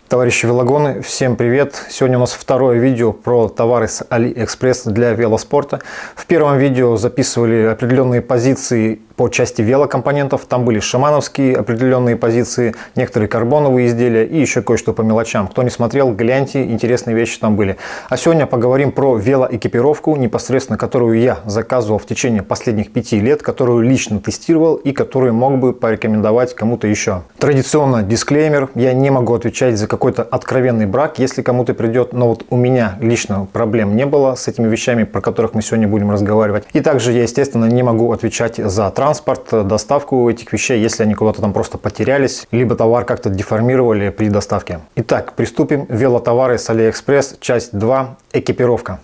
Товарищи велогоны, всем привет! Сегодня у нас второе видео про товары с AliExpress для велоспорта. В первом видео записывали определенные позиции по части велокомпонентов. Там были шимановские определенные позиции, некоторые карбоновые изделия и еще кое-что по мелочам. Кто не смотрел, гляньте, интересные вещи там были. А сегодня поговорим про велоэкипировку, непосредственно которую я заказывал в течение последних 5 лет, которую лично тестировал и которую мог бы порекомендовать кому-то еще. Традиционно дисклеймер, я не могу отвечать за какой-то откровенный брак, если кому-то придет, но вот у меня лично проблем не было с этими вещами, про которых мы сегодня будем разговаривать. И также я, естественно, не могу отвечать за транспорт, доставку этих вещей, если они куда-то там просто потерялись, либо товар как-то деформировали при доставке. Итак, приступим. Велотовары с AliExpress, часть 2, экипировка.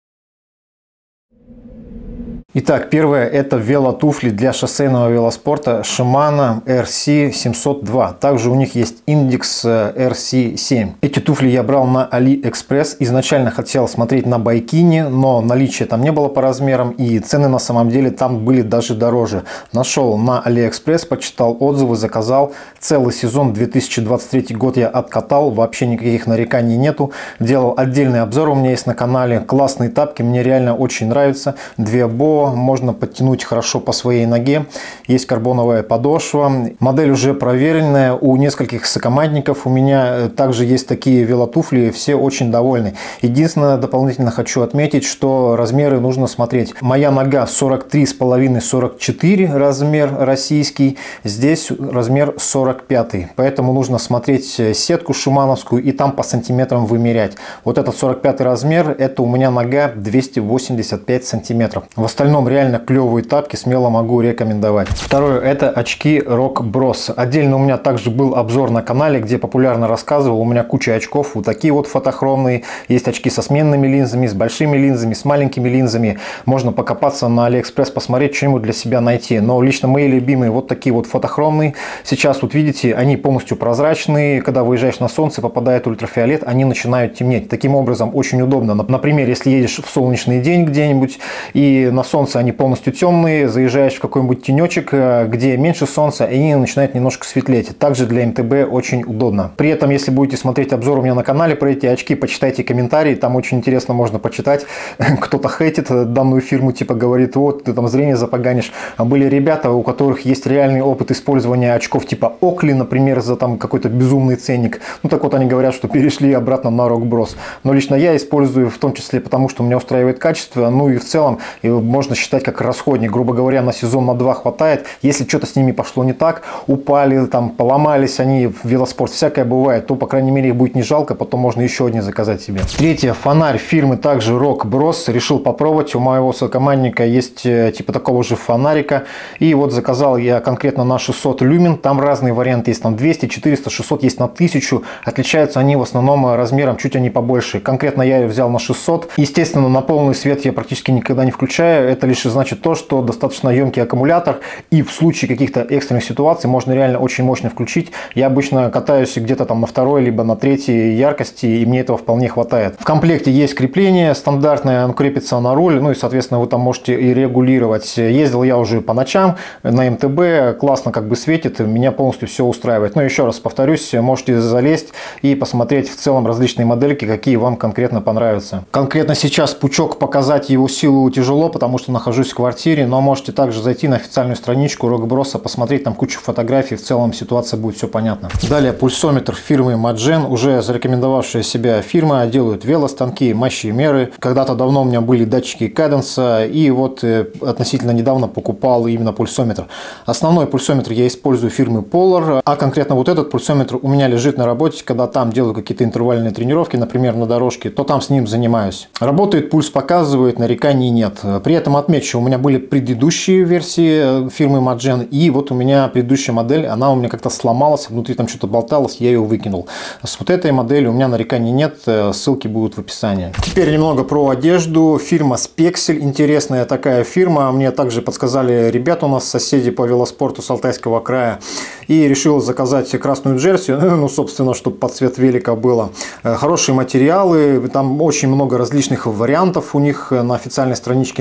Итак, первое — это велотуфли для шоссейного велоспорта Shimano RC702. Также у них есть индекс RC7. Эти туфли я брал на AliExpress. Изначально хотел смотреть на Байкине, но наличия там не было по размерам, и цены на самом деле там были даже дороже. Нашел на AliExpress, почитал отзывы, заказал. Целый сезон 2023 год я откатал, вообще никаких нареканий нету. Делал отдельный обзор у меня есть на канале. Классные тапки, мне реально очень нравятся. Две Бо. Можно подтянуть хорошо по своей ноге. Есть карбоновая подошва. Модель уже проверенная у нескольких сокомандников. У меня также есть такие велотуфли. Все очень довольны. Единственное, дополнительно хочу отметить, что размеры нужно смотреть. Моя нога 43,5-44 размер российский. Здесь размер 45. Поэтому нужно смотреть сетку шимановскую и там по сантиметрам вымерять. Вот этот 45 размер, это у меня нога 285 сантиметров. В остальном реально клевые тапки, смело могу рекомендовать. Второе — это очки Rock Bros. Отдельно у меня также был обзор на канале, где популярно рассказывал. У меня куча очков, вот такие вот фотохромные. Есть очки со сменными линзами, с большими линзами, с маленькими линзами. Можно покопаться на AliExpress, посмотреть, что-нибудь для себя найти. Но лично мои любимые вот такие вот фотохромные. Сейчас вот видите, они полностью прозрачные. Когда выезжаешь на солнце, попадает ультрафиолет, они начинают темнеть. Таким образом очень удобно. Например, если едешь в солнечный день где-нибудь и на солнце они полностью темные, заезжаешь в какой-нибудь тенечек, где меньше солнца, и они начинают немножко светлеть. Также для МТБ очень удобно. При этом, если будете смотреть обзор у меня на канале про эти очки, почитайте комментарии, там очень интересно можно почитать. Кто-то хейтит данную фирму, типа говорит, вот, ты там зрение запоганишь. А были ребята, у которых есть реальный опыт использования очков типа Oakley, например, за там какой-то безумный ценник. Ну так вот они говорят, что перешли обратно на Rock Bros. Но лично я использую в том числе потому, что меня устраивает качество, ну и в целом можно считать как расходник, грубо говоря, на сезон на 2 хватает. Если что-то с ними пошло не так, упали, там поломались они, в велоспорт всякое бывает, то, по крайней мере, их будет не жалко, потом можно еще один заказать себе. Третье, фонарь фирмы также Rock Bros. Решил попробовать, у моего сокомандника есть типа такого же фонарика, и вот заказал я конкретно на 600 люмен, там разные варианты есть, там 200, 400, 600, есть на 1000, отличаются они в основном размером, чуть они побольше. Конкретно я ее взял на 600, естественно, на полный свет я практически никогда не включаю, это лишь значит то, что достаточно емкий аккумулятор, и в случае каких-то экстренных ситуаций можно реально очень мощно включить. Я обычно катаюсь где-то там на 2 либо на 3 яркости, и мне этого вполне хватает. В комплекте есть крепление стандартное, оно крепится на руль, ну и соответственно вы там можете и регулировать. Ездил я уже по ночам на МТБ, классно как бы светит, меня полностью все устраивает. Но еще раз повторюсь, можете залезть и посмотреть в целом различные модельки, какие вам конкретно понравятся. Конкретно сейчас пучок, показать его силу тяжело, потому что нахожусь в квартире, но можете также зайти на официальную страничку Rock Bros, посмотреть там кучу фотографий, в целом ситуация будет все понятно. Далее пульсометр фирмы Magen, уже зарекомендовавшая себя фирма, делают велостанки, мощемеры. Когда-то давно у меня были датчики каденса, и вот относительно недавно покупал именно пульсометр. Основной пульсометр я использую фирмы Polar, а конкретно вот этот пульсометр у меня лежит на работе, когда там делаю какие-то интервальные тренировки, например, на дорожке, то там с ним занимаюсь. Работает, пульс показывает, нареканий нет. При этом отмечу, у меня были предыдущие версии фирмы Magen, и вот у меня предыдущая модель, она у меня как-то сломалась, внутри там что-то болталось, я ее выкинул. С вот этой моделью у меня нареканий нет, ссылки будут в описании. Теперь немного про одежду. Фирма Spexel, интересная такая фирма, мне также подсказали ребята у нас, соседи по велоспорту с Алтайского края, и решил заказать красную джерси, ну, собственно, чтобы под цвет велика было. Хорошие материалы, там очень много различных вариантов у них на официальной страничке на AliExpress.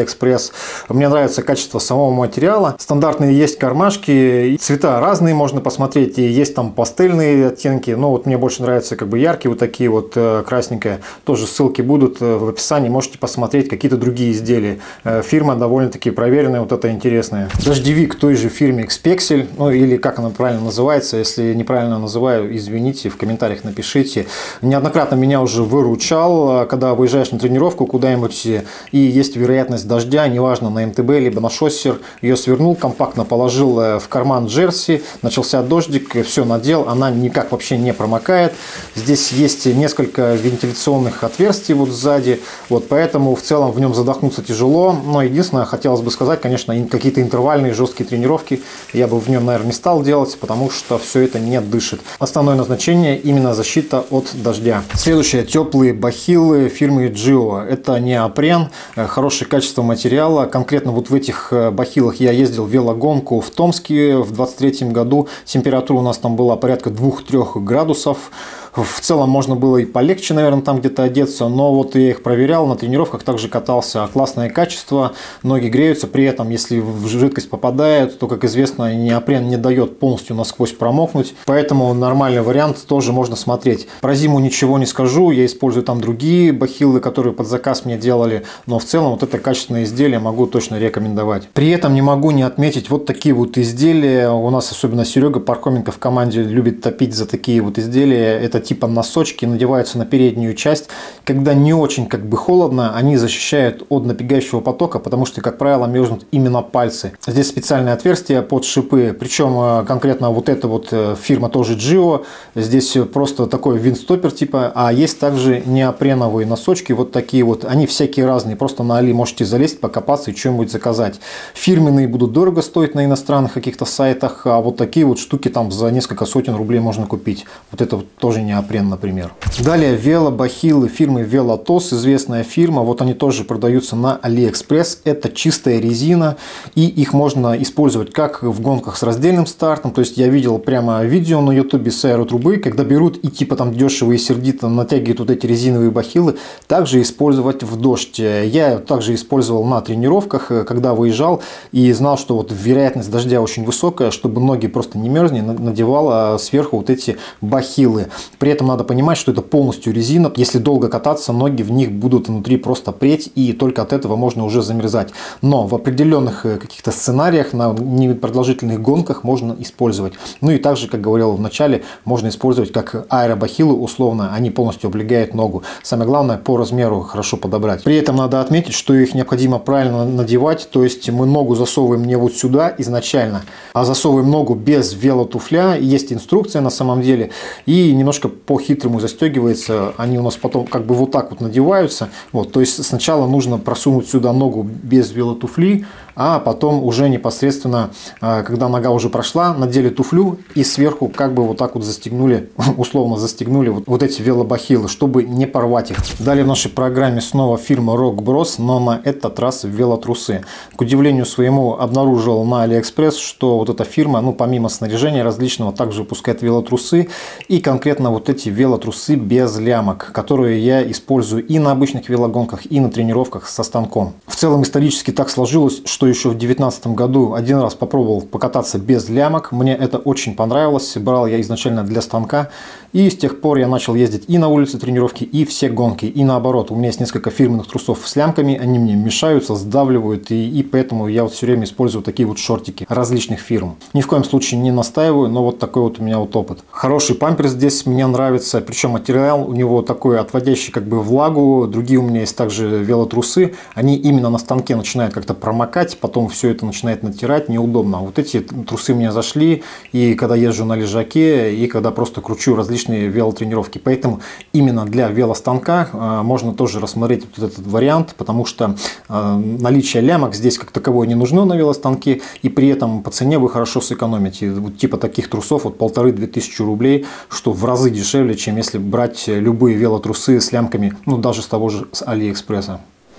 AliExpress. Мне нравится качество самого материала. Стандартные есть кармашки, цвета разные можно посмотреть, и есть там пастельные оттенки, но вот мне больше нравятся как бы яркие, вот такие вот красненькие. Тоже ссылки будут в описании, можете посмотреть какие-то другие изделия. Фирма довольно-таки проверенная, вот это интересная. Дождевик той же фирме Xpexel, ну или как она правильно называется, если неправильно называю, извините, в комментариях напишите. Неоднократно меня уже выручал, когда выезжаешь на тренировку куда-нибудь и есть вероятность дождя, неважно на МТБ либо на шоссер, ее свернул, компактно положил в карман джерси, начался дождик, все надел, она никак вообще не промокает. Здесь есть несколько вентиляционных отверстий вот сзади, вот поэтому в целом в нем задохнуться тяжело, но единственное, хотелось бы сказать, конечно, какие-то интервальные жесткие тренировки я бы в нем, наверное, не стал делать, потому что все это не дышит. Основное назначение именно защита от дождя. Следующее, теплые бахилы фирмы Gio. Это неопрен, хорошее качество материала. Конкретно вот в этих бахилах я ездил в велогонку в Томске в 23 году. Температура у нас там была порядка 2-3 градусов. В целом можно было и полегче, наверное, там где-то одеться, но вот я их проверял, на тренировках также катался. Классное качество, ноги греются, при этом, если в жидкость попадает, то, как известно, неопрен не дает полностью насквозь промокнуть, поэтому нормальный вариант тоже можно смотреть. Про зиму ничего не скажу, я использую там другие бахилы, которые под заказ мне делали, но в целом вот это качественное изделие могу точно рекомендовать. При этом не могу не отметить вот такие вот изделия, у нас особенно Серега Пархоменко в команде любит топить за такие вот изделия, это типа носочки, надеваются на переднюю часть. Когда не очень как бы холодно, они защищают от набегающего потока, потому что, как правило, мерзнут именно пальцы. Здесь специальные отверстия под шипы, причем конкретно вот эта вот фирма тоже Gio. Здесь просто такой виндстоппер типа, а есть также неопреновые носочки, вот такие вот. Они всякие разные, просто на Али можете залезть, покопаться и что-нибудь заказать. Фирменные будут дорого стоить на иностранных каких-то сайтах, а вот такие вот штуки там за несколько сотен рублей можно купить. Вот это вот тоже неопрен, например. Далее велобахилы фирмы Velotos, известная фирма, вот они тоже продаются на AliExpress. Это чистая резина, и их можно использовать как в гонках с раздельным стартом, то есть я видел прямо видео на YouTube с аэротрубы, когда берут и типа там дешево и сердито натягивают вот эти резиновые бахилы, также использовать в дождь. Я также использовал на тренировках, когда выезжал и знал, что вот вероятность дождя очень высокая, чтобы ноги просто не мерзли, надевал сверху вот эти бахилы. При этом надо понимать, что это полностью резина. Если долго кататься, ноги в них будут внутри просто преть, и только от этого можно уже замерзать. Но в определенных каких-то сценариях, на непродолжительных гонках можно использовать. Ну и также, как говорил в начале, можно использовать как аэробахилы условно. Они полностью облегают ногу. Самое главное, по размеру хорошо подобрать. При этом надо отметить, что их необходимо правильно надевать. То есть мы ногу засовываем не вот сюда изначально, а засовываем ногу без велотуфля. Есть инструкция на самом деле. И немножко по-хитрому застегивается, они у нас потом как бы вот так вот надеваются. Вот, то есть сначала нужно просунуть сюда ногу без велотуфли, а потом уже непосредственно, когда нога уже прошла, надели туфлю и сверху как бы вот так вот застегнули, условно застегнули вот эти велобахилы, чтобы не порвать их. Далее в нашей программе снова фирма Rock Bros, но на этот раз велотрусы. К удивлению своему обнаружил на AliExpress, что вот эта фирма, ну помимо снаряжения различного, также выпускает велотрусы, и конкретно вот эти велотрусы без лямок, которые я использую и на обычных велогонках, и на тренировках со станком. В целом исторически так сложилось, что еще в 2019 году один раз попробовал покататься без лямок. Мне это очень понравилось. Брал я изначально для станка. И с тех пор я начал ездить и на улице тренировки, и все гонки. И наоборот, у меня есть несколько фирменных трусов с лямками. Они мне мешаются, сдавливают. И поэтому я вот все время использую такие вот шортики различных фирм. Ни в коем случае не настаиваю, но вот такой вот у меня вот опыт. Хороший памперс здесь мне нравится. Причем материал у него такой отводящий как бы влагу. Другие у меня есть также велотрусы. Они именно на станке начинают как-то промокать. Потом все это начинает натирать, неудобно. Вот эти трусы мне зашли, и когда езжу на лежаке, и когда просто кручу различные велотренировки. Поэтому именно для велостанка можно тоже рассмотреть вот этот вариант, потому что наличие лямок здесь как таковое не нужно на велостанке, и при этом по цене вы хорошо сэкономите. Вот типа таких трусов вот 1500-2000 рублей, что в разы дешевле, чем если брать любые велотрусы с лямками, ну даже с того же с Алиэкспресса.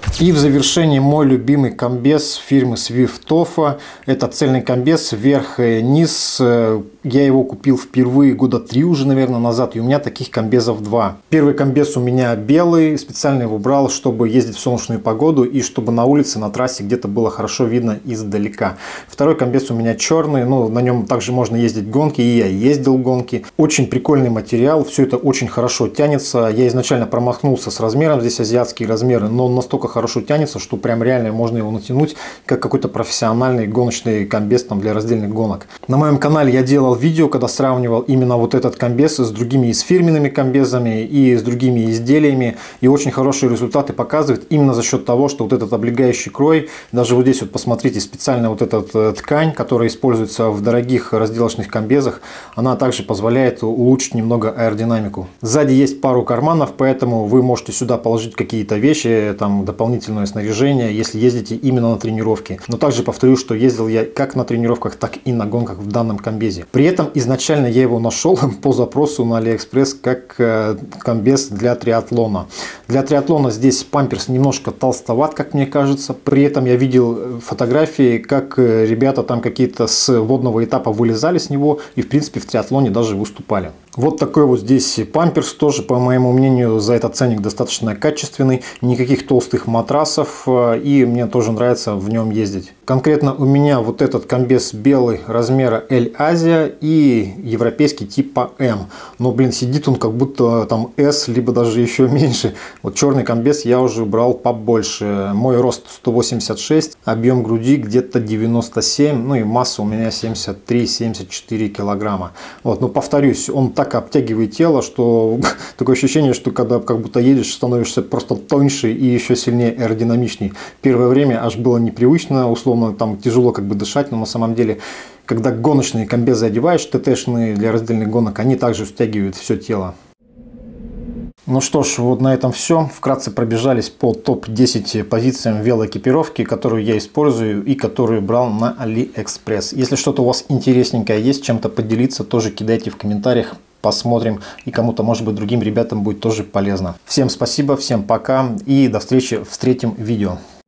И в завершении мой любимый комбез фирмы Swiftoffa. Это цельный комбез вверх-низ. Я его купил впервые года 3 уже, наверное, назад. И у меня таких комбезов 2. Первый комбез у меня белый. Специально его брал, чтобы ездить в солнечную погоду и чтобы на улице, на трассе где-то было хорошо видно издалека. Второй комбез у меня черный. Ну, на нем также можно ездить гонки. И я ездил гонки. Очень прикольный материал. Все это очень хорошо тянется. Я изначально промахнулся с размером. Здесь азиатские размеры. Но он настолько хорошо тянется, что прям реально можно его натянуть как какой-то профессиональный гоночный комбез там для раздельных гонок. На моем канале я делал видео, когда сравнивал именно вот этот комбез с другими и с фирменными комбезами и с другими изделиями, и очень хорошие результаты показывает именно за счет того, что вот этот облегающий крой, даже вот здесь вот посмотрите, специально вот эта ткань, которая используется в дорогих разделочных комбезах, она также позволяет улучшить немного аэродинамику. Сзади есть пару карманов, поэтому вы можете сюда положить какие-то вещи, там дополнительные снаряжение, если ездите именно на тренировки. Но также повторю, что ездил я как на тренировках, так и на гонках в данном комбезе. При этом изначально я его нашел по запросу на AliExpress как комбез для триатлона. Для триатлона здесь памперс немножко толстоват, как мне кажется. При этом я видел фотографии, как ребята там какие-то с водного этапа вылезали с него и в принципе в триатлоне даже выступали. Вот такой вот здесь памперс, тоже, по моему мнению, за этот ценник достаточно качественный, никаких толстых матрасов, и мне тоже нравится в нем ездить. Конкретно у меня вот этот комбез белый размера L Asia и европейский типа M. Но, блин, сидит он как будто там S, либо даже еще меньше. Вот черный комбез я уже брал побольше. Мой рост 186, объем груди где-то 97, ну и масса у меня 73-74 килограмма. Вот, но повторюсь, он так обтягивает тело, что такое ощущение, что когда как будто едешь, становишься просто тоньше и еще сильнее аэродинамичней. Первое время аж было непривычно, условно там тяжело как бы дышать, но на самом деле, когда гоночные комбезы одеваешь, ТТшные для раздельных гонок, они также стягивают все тело. Ну что ж, вот на этом все. Вкратце пробежались по топ-10 позициям велоэкипировки, которую я использую и которую брал на AliExpress. Если что-то у вас интересненькое есть, чем-то поделиться, тоже кидайте в комментариях. Посмотрим, и кому-то, может быть, другим ребятам будет тоже полезно. Всем спасибо, всем пока и до встречи в третьем видео.